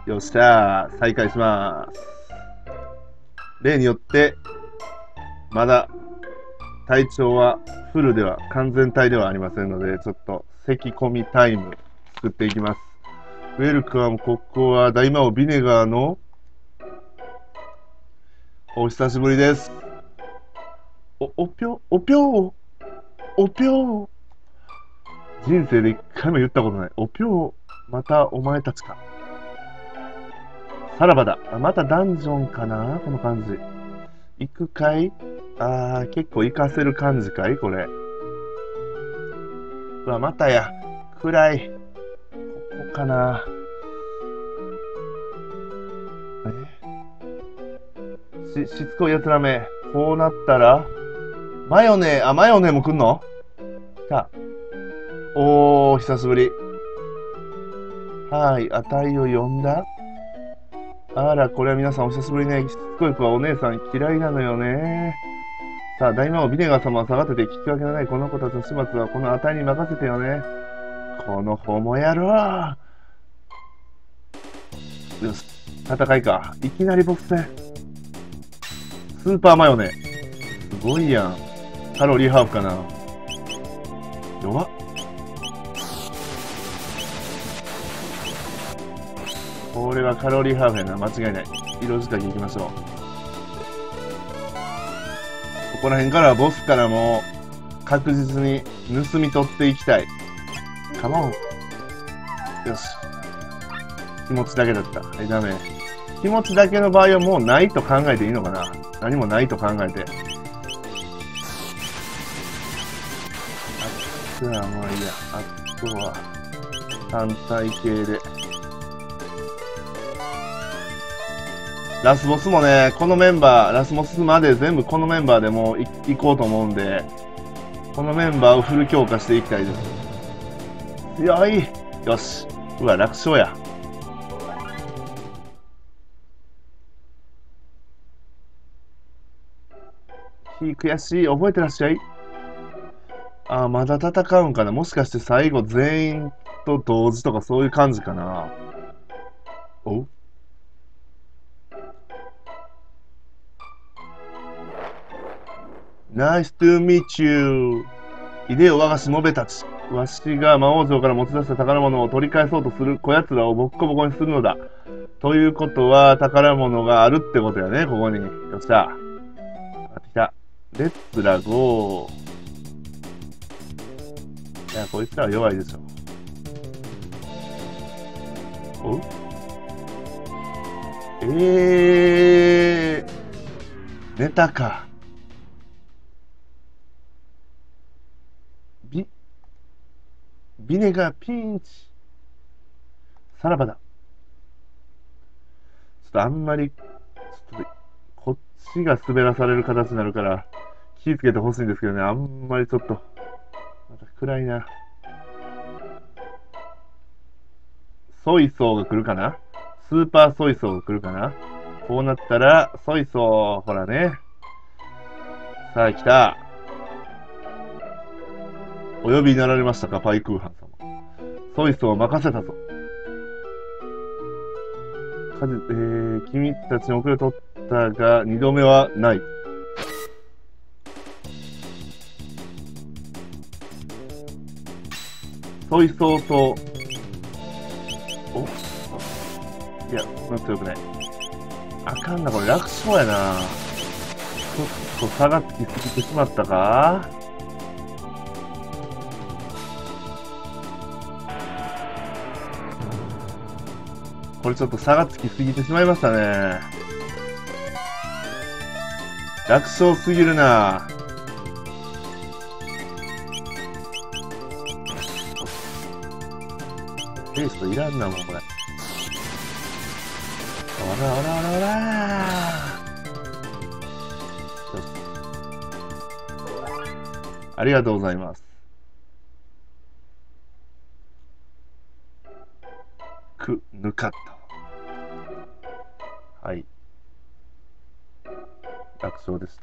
よっしゃー、再開します。例によって、まだ体調はフルでは、完全体ではありませんので、ちょっと咳込みタイム作っていきます。ウェルカム、ここは大魔王ビネガーのお久しぶりです。おぴょ、おぴょー、おぴょー。人生で一回も言ったことない。おぴょー、またお前たちか。さらばだ。またダンジョンかなこの感じ。行くかい？結構行かせる感じかいこれ。うわ、またや。暗い。ここかな。しつこいやつらめ。こうなったら、マヨネー、マヨネーも来んの？来た。おー、久しぶり。はい、値を呼んだ？あら、これは皆さんお久しぶりね。しつこい子はお姉さん嫌いなのよね。さあ、大魔王ビネガー様は下がってて聞き分けのないこの子たちの始末はこの値に任せてよね。このホモ野郎。よし、戦いか。いきなりボス戦。スーパーマヨネ。すごいやん。カロリーハーフかな。弱っ。これはカロリーハーフやな。間違いない。色仕掛けいきましょう。ここら辺からはボスからも確実に盗み取っていきたい。カモン。よし。気持ちだけだった。ダメ。気持ちだけの場合はもうないと考えていいのかな。何もないと考えて。あとはまあいいや。あとは単体系で。ラスボスもね、このメンバー、ラスボスまで全部このメンバーでも行こうと思うんで、このメンバーをフル強化していきたいです。強い。よし。うわ、楽勝や。悔しい。覚えてらっしゃい？まだ戦うんかな。もしかして最後全員と同時とかそういう感じかな。おナイストゥーミーチュー。いでよ我がしもべたち。わしが魔王城から持ち出した宝物を取り返そうとするこやつらをボッコボコにするのだ。ということは宝物があるってことやね、ここに。よっしゃ。来た。レッツラゴー。いや、こいつらは弱いでしょ。おうネタか。ビ、ビネガーピンチ。さらばだ。ちょっとあんまり、こっちが滑らされる形になるから、気ぃつけてほしいんですけどね、あんまりちょっと、また暗いな。ソイソーが来るかな？スーパーソイソーが来るかな？こうなったら、ソイソー、ほらね。さあ、来た。お呼びになられましたか、パイクーハン様。ソイソーを任せたぞ。君たちに遅れとったが、二度目はない。ソイソーと、おいや、こんな強くない。あかんな、これ楽勝やな。ちょっと差がつきすぎてしまったか？これちょっと差がつきすぎてしまいましたね。楽勝すぎるな。ペーストいらんな、もうこれ。あらあらあらあら。ありがとうございます。ぬかった。はい。楽勝でした。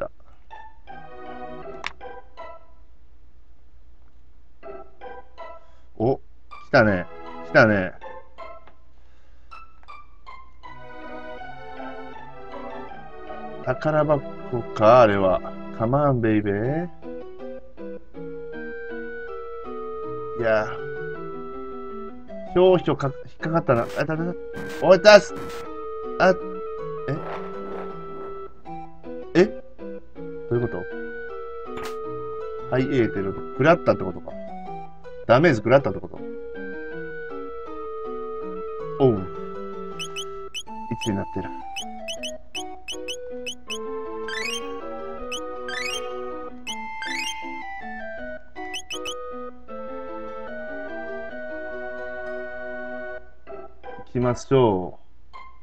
お、来たね。来たね。 宝箱か、あれは。カマンベイベー。いやー、ひょ引っかかったな。おい、出す。あ、えどういうこと？ハイエーテル。食らったってことか。ダメージ食らったってこと？おう。1になってる。行きましょう。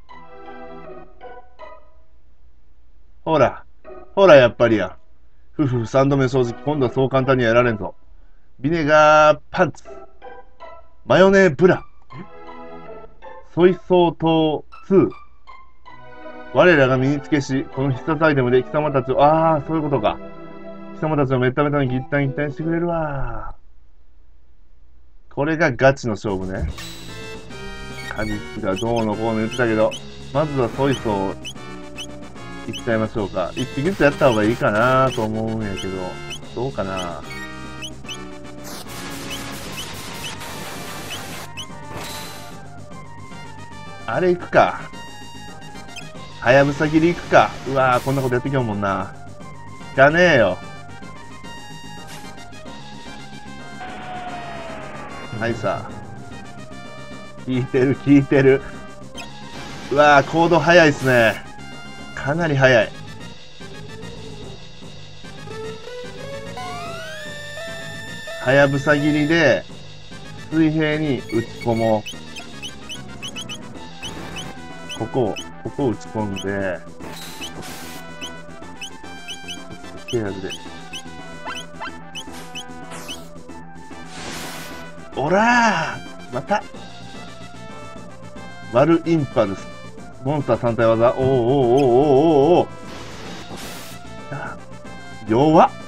ほら。ほら、やっぱりや。3度目正直。今度はそう簡単にはやられんぞ。ビネガーパンツ。マヨネーブラ。ソイソー島2。我らが身につけし、この必殺アイテムで貴様たちを、そういうことか。貴様たちをメッタメタにギッタンギッタンにしてくれるわ。これがガチの勝負ね。果実がどうのこうの言ってたけど、まずはソイソーいっちゃいましょうか。一匹ずつやった方がいいかなと思うんやけど、どうかな。あれ行くか。はやぶさ切り行くか。うわー、こんなことやってきよんもんな。いかねえよ。はいさ。聞いてる、聞いてる。うわー、行動早いっすね。かなり早い。はやぶさ切りで、水平に打ち込もう。ここを打ち込んで、ケアで。おらーまたワルインパルス。モンスター3体技。おー。弱っ。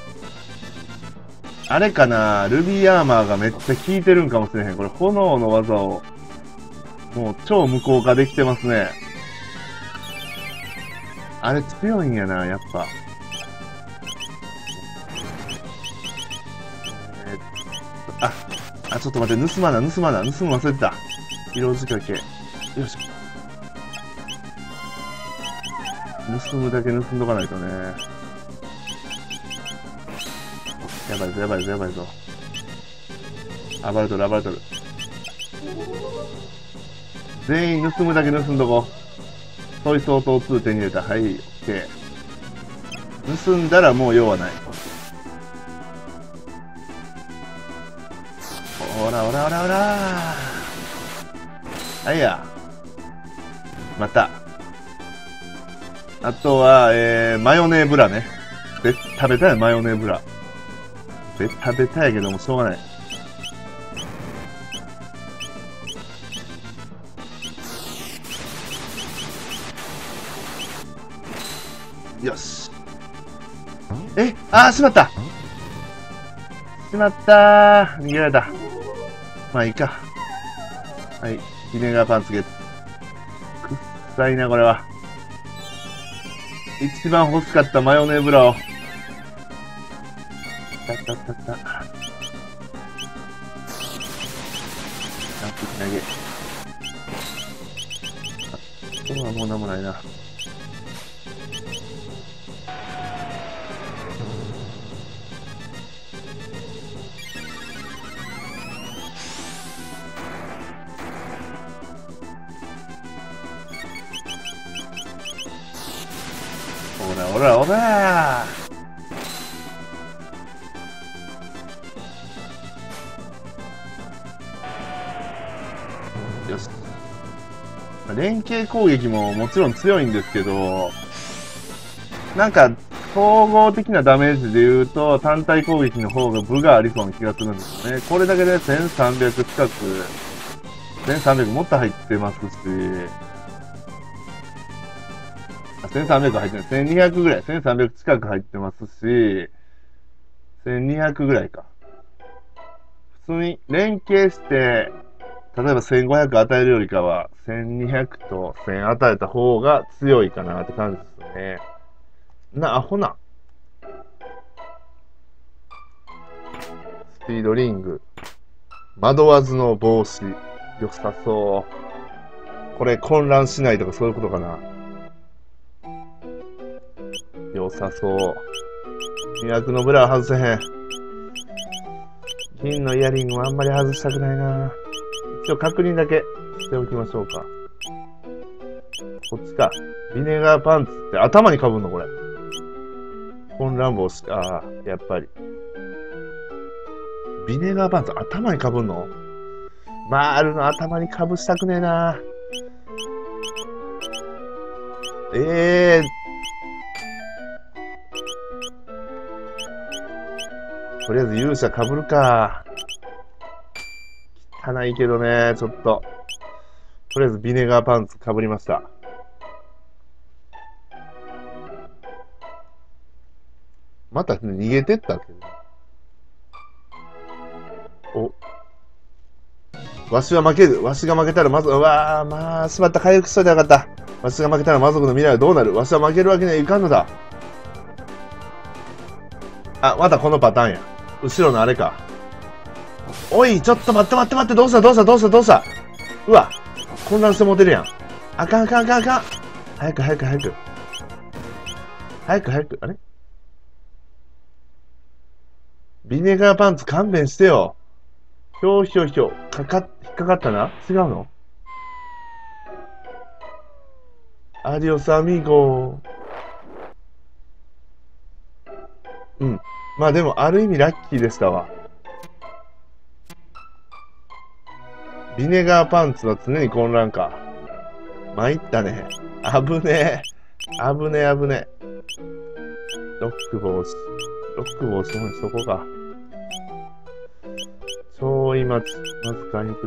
あれかな、ルビーアーマーがめっちゃ効いてるんかもしれへん。これ、炎の技を、もう超無効化できてますね。あれ強いんやな、やっぱ。ちょっと待って、盗む忘れてた。色仕掛け。よし。盗むだけ盗んどかないとね。やばいぞ。暴れとる。全員盗むだけ盗んどこ。ソイソー島2手に入れた。はい、オッケー。盗んだらもう用はない。おら。はいや。また。あとは、マヨネーブラね。ベッタベタや、マヨネーブラ。ベタベタやけどもしょうがない。よし。しまった逃げられた。まあいいか。はい。ビネガーパンツゲット。くっさいな、これは。一番欲しかったマヨネーブラを。ジャンプ投げ。あとはもうなんもないな。おらよし。連携攻撃ももちろん強いんですけど、なんか、総合的なダメージで言うと、単体攻撃の方が分がありそうな気がするんですよね。これだけで1300近く、1300もっと入ってますし、1300入ってない。1200ぐらい。1300近く入ってますし、1200ぐらいか。普通に連携して、 例えば1500与えるよりかは、1200と1000与えた方が強いかなって感じですね。アホな。スピードリング。惑わずの帽子。良さそう。これ混乱しないとかそういうことかな。良さそう。魅惑のブラは外せへん。金のイヤリングもあんまり外したくないな。一応確認だけしておきましょうか。こっちか。ビネガーパンツって頭にかぶんのこれ。混乱帽子。ああ、やっぱり。ビネガーパンツ頭にかぶんの？丸の頭にかぶしたくねえな。とりあえず勇者かぶるか。汚いけどね、ちょっと。とりあえずビネガーパンツかぶりました。また逃げてったけど。わしは負ける。わしが負けたらまず、うわー、まあ、しまった、回復しといてよかった。わしが負けたら魔族の未来はどうなる？わしは負けるわけにはいかんのだ。あ、またこのパターンや。後ろのあれか。おい、ちょっと待って待って待って、どうしたうわ、混乱してモテるやん。あかん。早く。あれビネガーパンツ勘弁してよ。ひょう。引っかかったな。違うの？アディオスアミーゴ。うん。まあでも、ある意味ラッキーでしたわ。ビネガーパンツは常に混乱か。参ったね。危ねえ。ロック帽子の方にしとこうか。超今、まず回復して。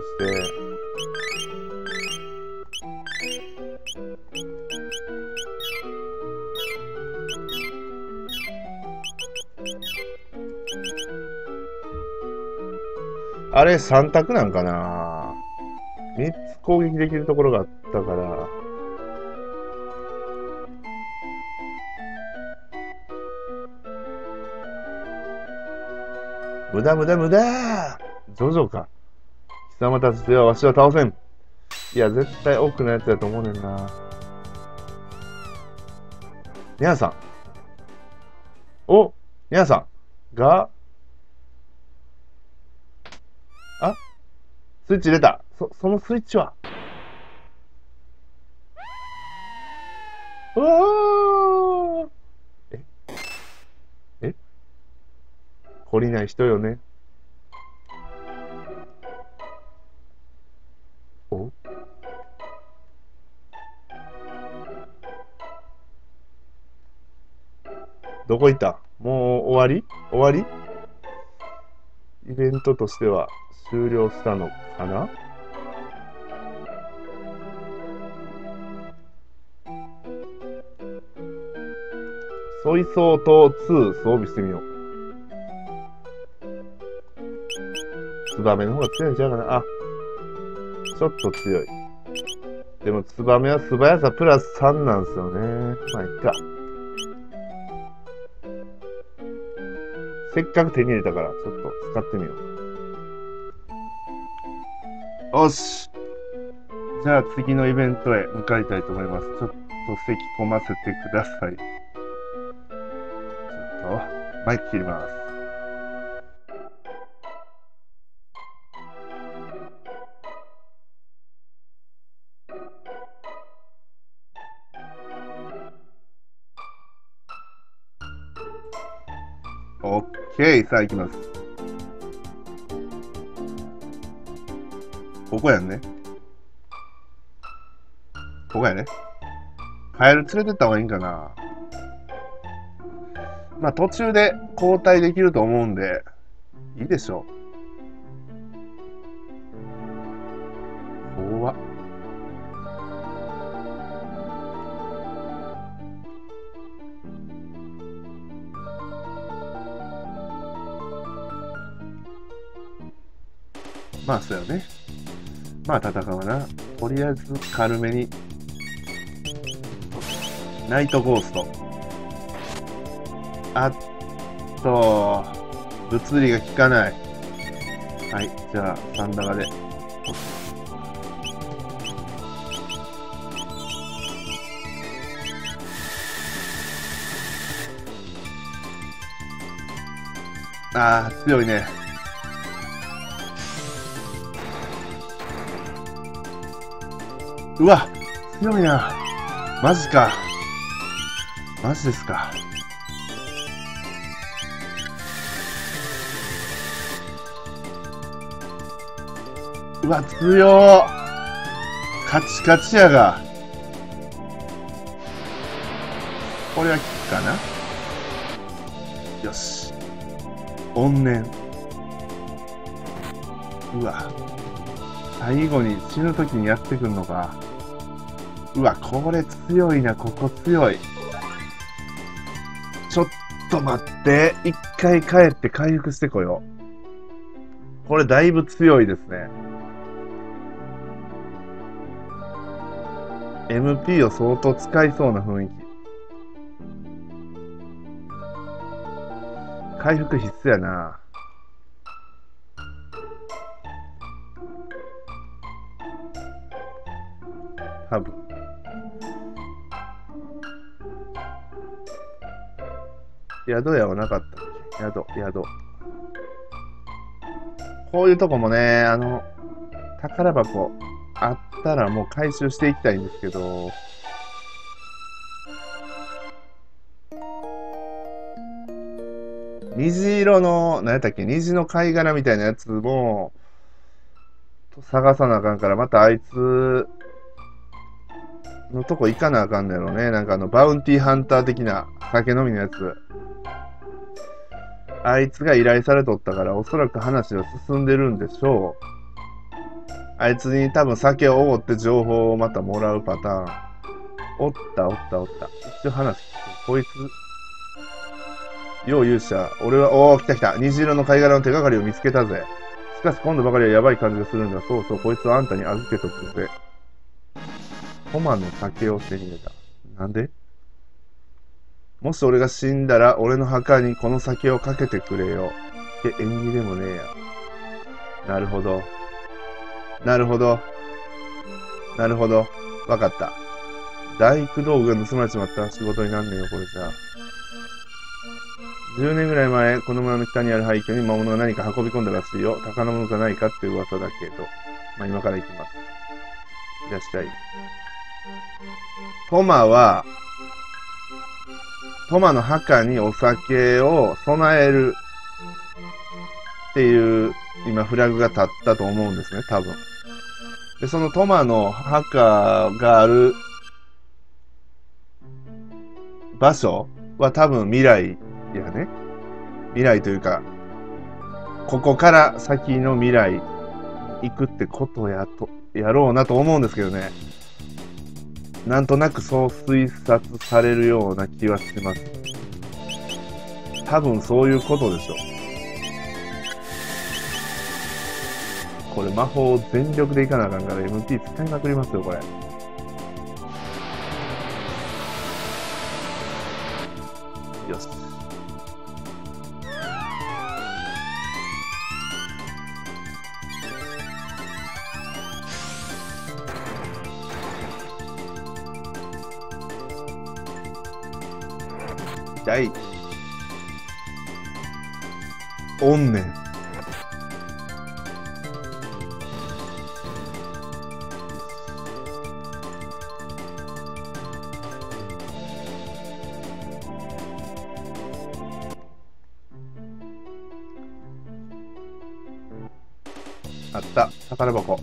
あれ3択なんかな。3つ攻撃できるところがあったから。無駄ジョジョか。貴様たちではわしは倒せん。いや、絶対奥のやつだと思うねんな。ニャンさん。ニャンさんが、あ、スイッチ入れた。そのスイッチは。うわー。懲りない人よね。どこ行った？もう終わりイベントとしては終了したのかな？ソイソート2装備してみよう。ツバメの方が強いんちゃうかな。あ、ちょっと強い。でもツバメは素早さプラス3なんですよね。まあいっか。せっかく手に入れたからちょっと使ってみよう。よし。じゃあ次のイベントへ向かいたいと思います。ちょっと咳込ませてください。ちょっとマイク切ります。オッケー、さあ行きます。ここやんね。ここやね。カエル連れてった方がいいんかな。まあ途中で交代できると思うんで、いいでしょう。怖っ。まあそうやね。 まあ戦うな。とりあえず軽めに。ナイトゴースト。あっと、物理が効かない。はい、じゃあ、サンダガで。ああ、強いね。うわ、強いな。マジか。マジですか。うわ、強ー。カチカチやが。これは効くかな。よし。怨念。うわ。最後に死ぬ時にやってくんのか。うわ、これ強いな。ここ強い。ちょっと待って。一回帰って回復してこよう。これだいぶ強いですね。MP を相当使いそうな雰囲気。回復必須やな。多分。宿屋はなかったっけ？宿。こういうとこもね、宝箱あったらもう回収していきたいんですけど、虹色の、何やったっけ、虹の貝殻みたいなやつも、探さなあかんから、またあいつのとこ行かなあかんのやろね。なんかバウンティーハンター的な酒飲みのやつ。あいつが依頼されとったから、おそらく話は進んでるんでしょう。あいつに多分酒をおごって情報をまたもらうパターン。おった。一応話聞く。こいつ、よう勇者。俺は、おー、来た。虹色の貝殻の手がかりを見つけたぜ。しかし今度ばかりはやばい感じがするんだ。そう、こいつはあんたに預けとくぜ。トマの酒を手に入れた。なんで？もし俺が死んだら、俺の墓にこの酒をかけてくれよ。縁起でもねえや。なるほど。わかった。大工道具が盗まれちまった仕事になんねえよ、これじゃあ。10年ぐらい前、この村の北にある廃墟に魔物が何か運び込んだらしいよ。宝物じゃないかって噂だけど。まあ今から行きます。いらっしゃい。トマの墓にお酒を備えるっていう、今フラグが立ったと思うんですね、多分。で、そのトマの墓がある場所は多分未来やね。未来というか、ここから先の未来行くってことやろうなと思うんですけどね。なんとなくそう推察されるような気はします。多分そういうことでしょう。これ魔法全力でいかなあかんから MP 使いまくりますよ、これ。よし。第怨念。あった。宝箱。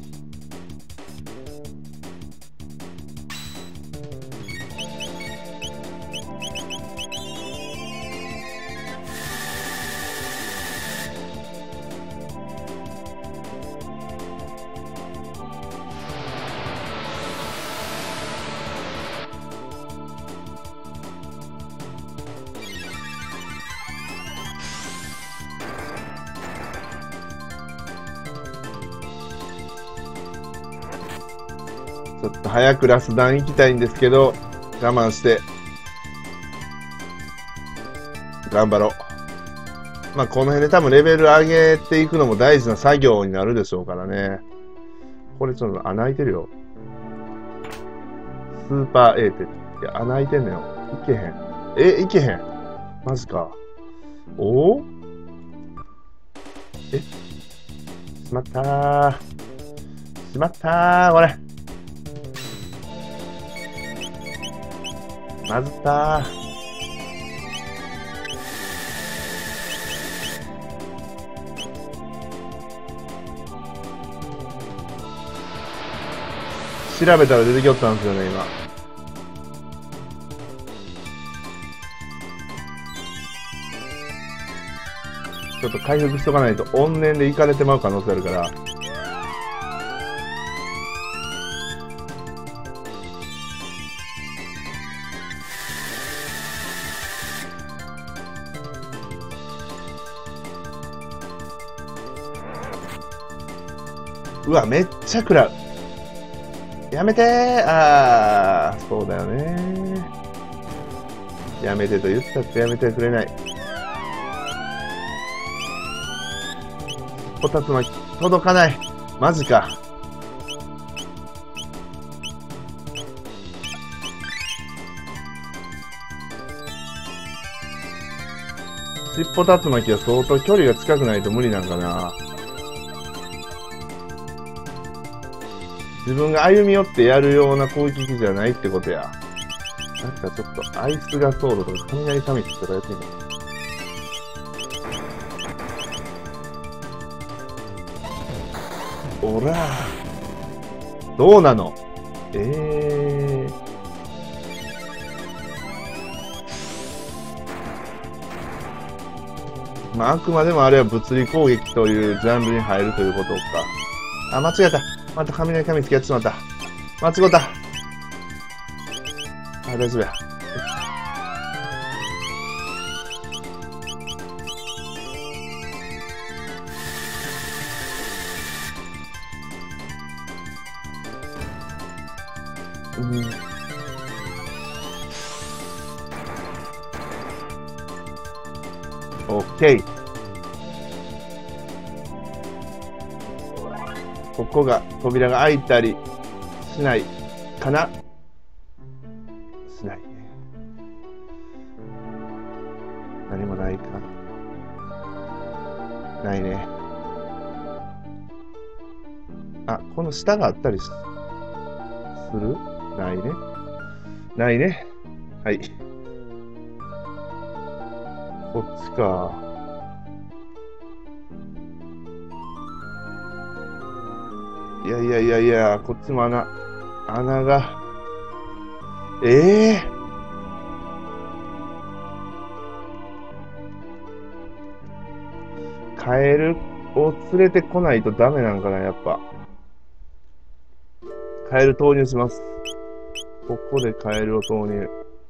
ちょっと早くラスダン行きたいんですけど、我慢して、頑張ろう。まあ、この辺で多分レベル上げていくのも大事な作業になるでしょうからね。これちょっと穴開いてるよ。スーパー A って。いや、穴開いてんのよ。いけへん。いけへん。マジか。おおしまったー。しまったー、これ。まずったー。調べたら出てきよったんですよね、今。ちょっと回復しとかないと怨念でいかれてまう可能性あるから。うわ、めっちゃ食らう。やめてー。あー、そうだよね。やめてと言ったってやめてくれない。こたつ巻き、届かない。マジか。尻尾竜巻は相当距離が近くないと無理なんかな。自分が歩み寄ってやるような攻撃じゃないってことや。なんかちょっとアイスガソードとか雷神とかやってみる。おらー。どうなの？まあ、あくまでもあれは物理攻撃というジャンルに入るということか。あ、間違えた。また雷神付きやってしまった。間違った。あ、大丈夫や。オッケー。ここが扉が開いたりしないかな？しないね。何もないか。ないね。あ、この下があったりする？ないね。ないね。はい。こっちか。いやいやいやいや、こっちも穴が。カエルを連れてこないとダメなんかな、やっぱ。カエル投入します。ここでカエルを投入。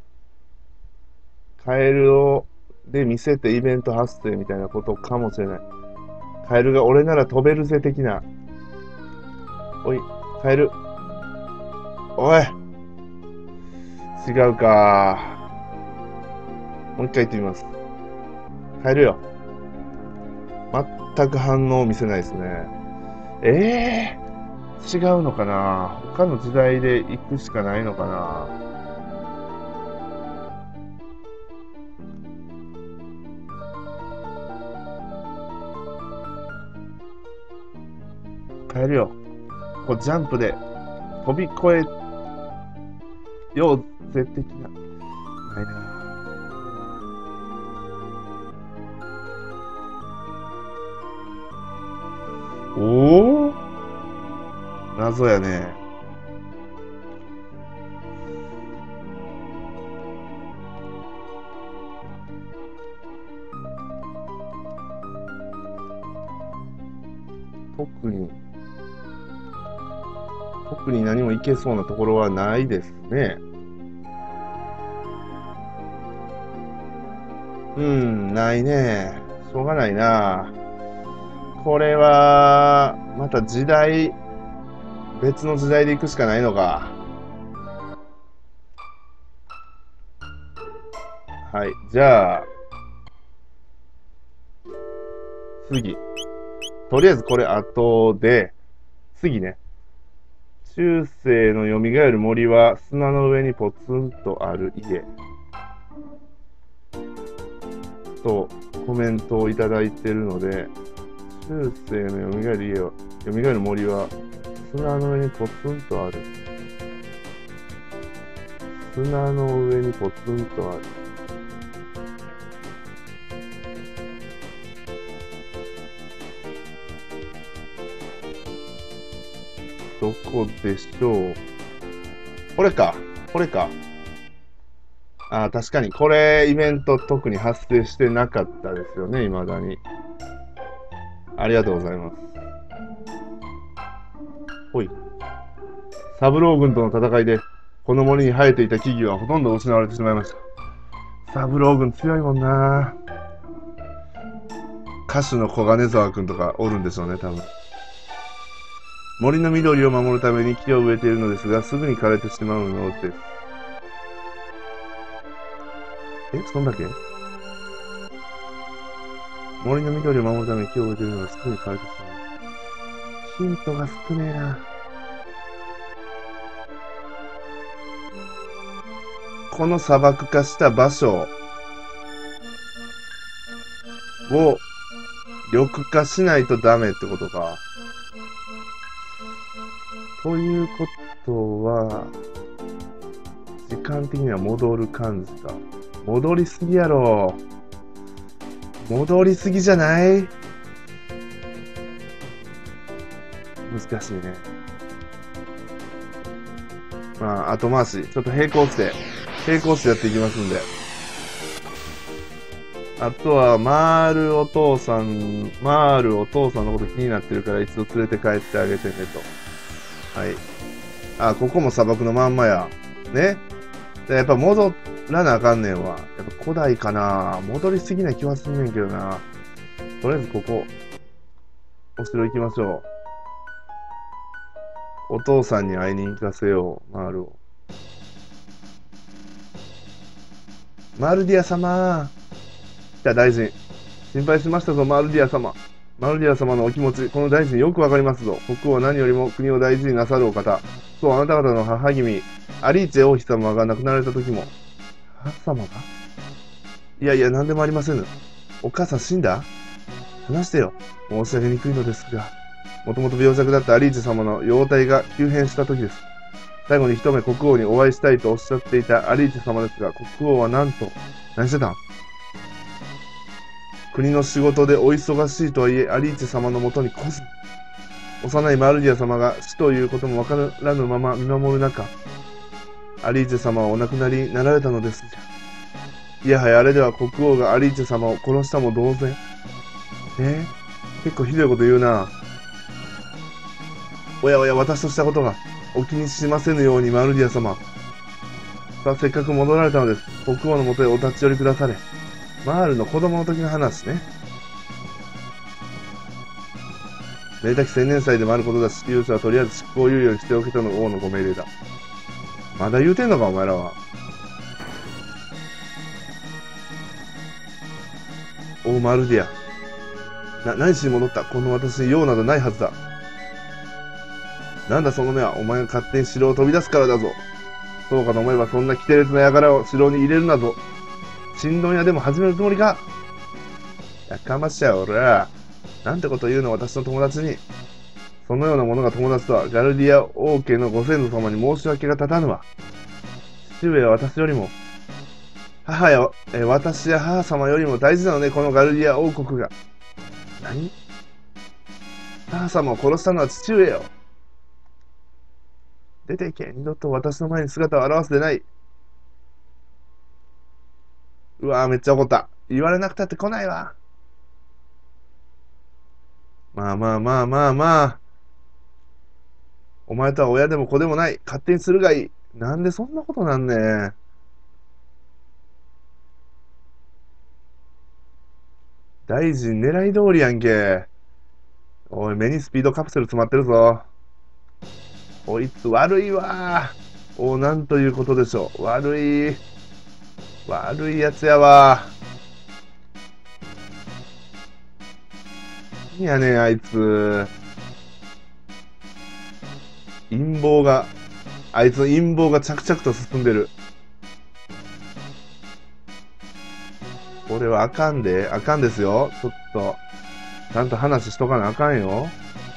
カエルで見せてイベント発生みたいなことかもしれない。カエルが俺なら飛べるぜ的な。おい、カエル。おい。違うか。もう一回言ってみます。カエルよ。全く反応を見せないですね。違うのかな。他の時代で行くしかないのかな。カエルよ。こうジャンプで飛び越えようぜ的な。ないな。おお、謎やね。特に何もいけそうなところはないですね。ないね。しょうがないな。これは、また時代別の時代で行くしかないのか。はい。じゃあ、次。とりあえずこれ後で、次ね。中世の蘇る森は砂の上にポツンとある家。とコメントをいただいているので、中世の蘇る家は、蘇る森は砂の上にポツンとある。砂の上にポツンとある。どこでしょう。これか。これか。ああ、確かに。これ、イベント特に発生してなかったですよね、未だに。ありがとうございます。ほい。三郎軍との戦いで、この森に生えていた木々はほとんど失われてしまいました。三郎軍強いもんな。歌手の小金沢くんとかおるんでしょうね、多分。森の緑を守るために木を植えているのですが、すぐに枯れてしまうのです。そんだけ？森の緑を守るために木を植えているのがすぐに枯れてしまう。ヒントが少ねえな。この砂漠化した場所を緑化しないとダメってことか。ということは、時間的には戻る感じか。戻りすぎやろ。戻りすぎじゃない？難しいね。まあ、後回し。ちょっと並行してやっていきますんで。あとは、マールお父さんのこと気になってるから一度連れて帰ってあげてねと。はい。あ、ここも砂漠のまんまや。ね。でやっぱ戻らなあかんねんわ。やっぱ古代かな。戻りすぎない気はすんねんけどな。とりあえずここ、お城行きましょう。お父さんに会いに行かせよう、マールを。マールディア様。じゃあ大臣。心配しましたぞ、マールディア様。マルディア様のお気持ち、この大臣よくわかりますぞ。国王は何よりも国を大事になさるお方。そう、あなた方の母君、アリーチェ王妃様が亡くなられた時も。母様が？いやいや、何でもありません。お母さん死んだ？話してよ。申し上げにくいのですが。もともと病弱だったアリーチェ様の容体が急変した時です。最後に一目国王にお会いしたいとおっしゃっていたアリーチェ様ですが、国王はなんと、何してたん？国の仕事でお忙しいとはいえ、アリーチェ様のもとに来ず、幼いマルディア様が死ということもわからぬまま見守る中、アリーチェ様はお亡くなりになられたのですじゃ。いやはやあれでは国王がアリーチェ様を殺したも同然。結構ひどいこと言うな。おやおや、私としたことがお気にしませぬように、マルディア様。さあ、せっかく戻られたのです。国王のもとへお立ち寄りくだされ。マールの子供の時の話ね。めでたき千年祭でもあることだし、勇者はとりあえず執行猶予にしておけとの王のご命令だ。まだ言うてんのか、お前らは。おう、マルディア。何しに戻った？この私に用などないはずだ。なんだその目は、お前が勝手に城を飛び出すからだぞ。そうかと思えば、そんな奇烈な輩を城に入れるなぞ。ちんどん屋でも始めるつもりか？やかましや、俺ら。なんてこと言うの、私の友達に。そのようなものが友達とは、ガルディア王家のご先祖様に申し訳が立たぬわ。父上は私よりも、私や母様よりも大事なのね、このガルディア王国が。何？母様を殺したのは父上よ。出て行け。二度と私の前に姿を現すでない。うわぁ、めっちゃ怒った。言われなくたって来ないわ。まあまあまあまあまあ。お前とは親でも子でもない。勝手にするがいい。なんでそんなことなんね。大臣狙い通りやんけ。おい、目にスピードカプセル詰まってるぞ。 こいつ悪いわー。お、なんということでしょう。悪いやつやわー。いやねん、あいつ。あいつの陰謀が着々と進んでる。これはあかんで、あかんですよ。ちょっと、ちゃんと話しとかなあかんよ。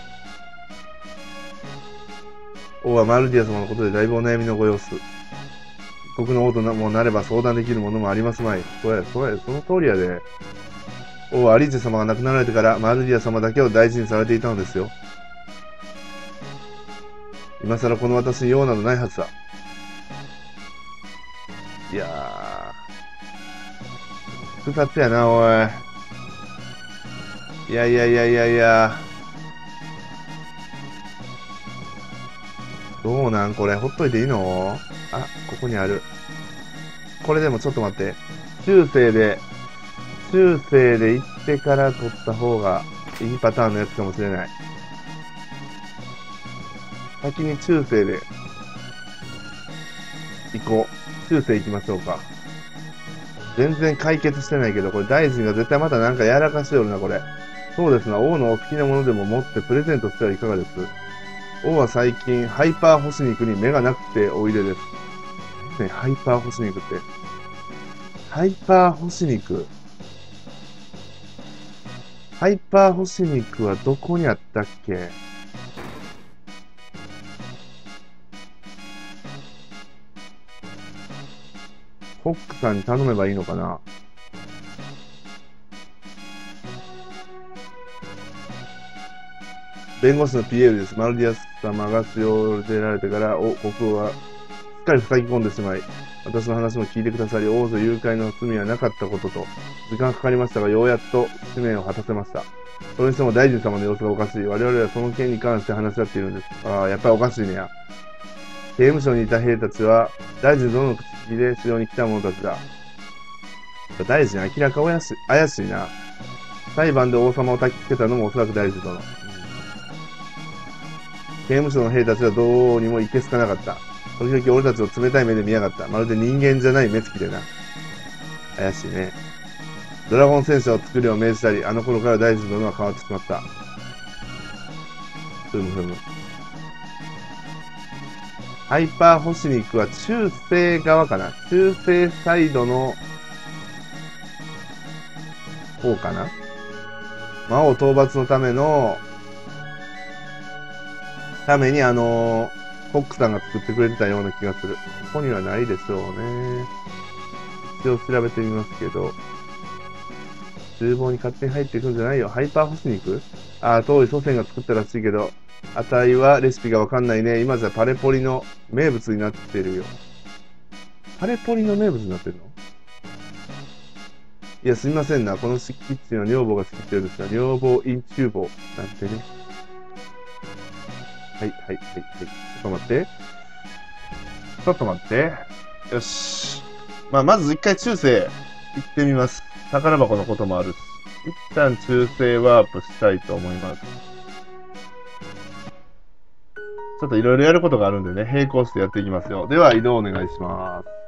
王はマルディア様のことでだいぶお悩みのご様子。一国の王ともなれば相談できるものもありますまい。その通りやで。王はアリーチェ様が亡くなられてからマルディア様だけを大事にされていたのですよ。今更この私に用などないはずだ。いやー、複雑やな、おい。いや。どうなんこれ、ほっといていいの？あ、ここにある。これでもちょっと待って。中世で行ってから取った方がいいパターンのやつかもしれない。先に中世で行こう。中世行きましょうか。全然解決してないけど、これ大臣が絶対またなんかやらかしておるな、これ。そうですな、王のお好きなものでも持ってプレゼントしてはいかがです？王は最近、ハイパー干し肉に目がなくておいでです。ね、ハイパー干し肉って。ハイパー干し肉。ハイパー干し肉はどこにあったっけ？コックさんに頼めばいいのかな？弁護士のピエールです。マルディアス様が強出られてから、国王はすっかり塞ぎ込んでしまい、私の話も聞いてくださり、王女誘拐の罪はなかったことと、時間かかりましたが、ようやっと使命を果たせました。それにしても大臣様の様子がおかしい。我々はその件に関して話し合っているんです。ああ、やっぱりおかしいねや。刑務所にいた兵たちは、大臣殿の口利きで城に来た者たちだ。大臣明らか怪しいな。裁判で王様を焚きつけたのもおそらく大臣殿。刑務所の兵たちはどうにもいけすかなかった。時々俺たちを冷たい目で見やがった。まるで人間じゃない目つきでな。怪しいね。ドラゴン戦車を作るよう命じたり、あの頃から大臣殿は変わってしまった。ふむ。ハイパー干し肉は中世側かな？中世サイドの方かな？魔王討伐のためにコックさんが作ってくれてたような気がする。ここにはないでしょうね。一応調べてみますけど。厨房に勝手に入っていくんじゃないよ。ハイパー干し肉？当時祖先が作ったらしいけど、あたいはレシピがわかんないね。今じゃパレポリの名物になってるよ。パレポリの名物になってるの？いや、すみませんな。このキッチンは女房が作ってるんですが、女房イン厨房なんてね。はい。ちょっと待って。よし。まず一回中世行ってみます。宝箱のこともあるし。一旦中世ワープしたいと思います。ちょっといろいろやることがあるんでね、並行してやっていきますよ。では移動お願いします。